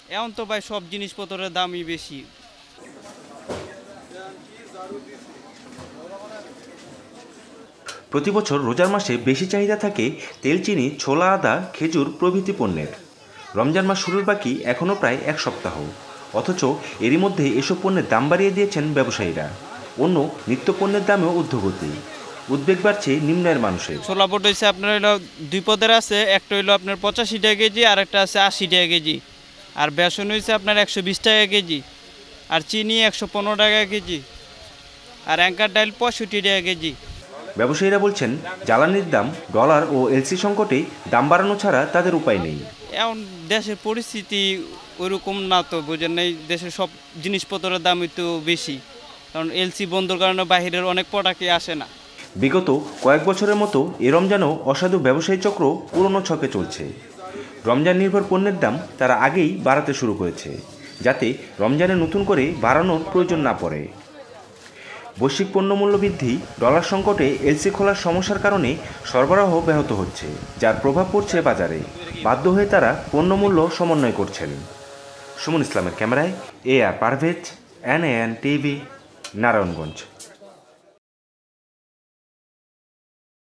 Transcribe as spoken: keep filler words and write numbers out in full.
এখন তো ভাই সব জিনিসপত্রের দামই বেশি। প্রতি বছর রোজার মাসে বেশি চাহিদা থাকে তেল, চিনি, ছোলা, আদা, খেজুর প্রভৃতি পণ্যের। রমজান মাস শুরুর বাকি এখনও প্রায় এক সপ্তাহ, অথচ এরই মধ্যে এসব পণ্যের দাম বাড়িয়ে দিয়েছেন ব্যবসায়ীরা। অন্য নিত্য পণ্যের দামেও ঊর্ধ্বগতি। উদ্বেগ বাড়ছে নিম্ন আয়ের মানুষের। ছোলা বুট হচ্ছে আপনার হলো দুই পদের আছে, একটা হলো আপনার পঁচাশি টাকা কেজি আর একটা আছে আশি টাকা কেজি। আর বেসন হয়েছে আপনার একশো বিশ টাকা কেজি, আর চিনি একশো পনেরো টাকা কেজি, আর অ্যাঙ্কার ডাইল পঁয়ষট্টি টাকা কেজি। ব্যবসায়ীরা বলছেন জ্বালানির দাম, ডলার ও এলসি সংকটে দাম বাড়ানো ছাড়া তাদের উপায় নেই। এখন দেশের পরিস্থিতি ওইরকম না, তো বোঝেন নাই, দেশের সব জিনিসপত্রের দাম একটু বেশি, কারণ এলসি বন্ধর কারণে বাহিরের অনেক প্রোডাক্টই আসে না। বিগত কয়েক বছরের মতো এ রমজানও অসাধু ব্যবসায়ী চক্র পুরনো ছকে চলছে। রমজান নির্ভর পণ্যের দাম তারা আগেই বাড়াতে শুরু করেছে, যাতে রমজানে নতুন করে বাড়ানোর প্রয়োজন না পড়ে। বৈশ্বিক পণ্যমূল্য বৃদ্ধি, ডলার সংকটে এলসি খোলার সমস্যার কারণে সরবরাহ ব্যাহত হচ্ছে, যার প্রভাব পড়ছে বাজারে। বাধ্য হয়ে তারা পণ্যমূল্য সমন্বয় করছেন। সুমন ইসলামের ক্যামেরায় A R Parvez, NAN TV, Narayanganj.